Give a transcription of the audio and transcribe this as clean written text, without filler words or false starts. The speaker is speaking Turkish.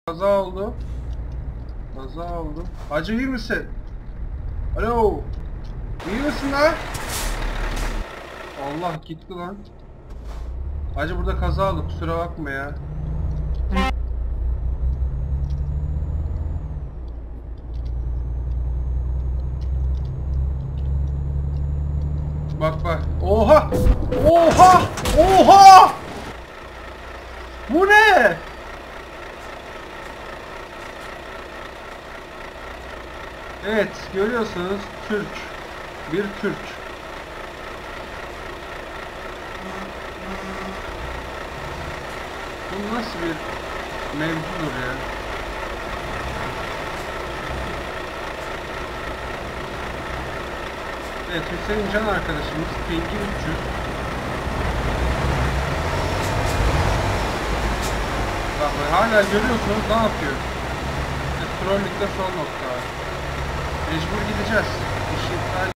Kaza oldu. Kaza oldu. Hacı iyi misin? Alo. İyi misin lan? Allah gitti lan. Hacı burada kaza oldu, kusura bakma ya. Bak bak. Oha! Oha! Oha! Bu ne? Evet, görüyorsunuz Türk. Bir Türk. Bu nasıl bir mevzudur ya? Evet, Hüseyin Can arkadaşımız Pingi 300. Bak hala görüyorsunuz ne yapıyor? Trollükte son nokta. Mecbur gideceğiz. İşi iptal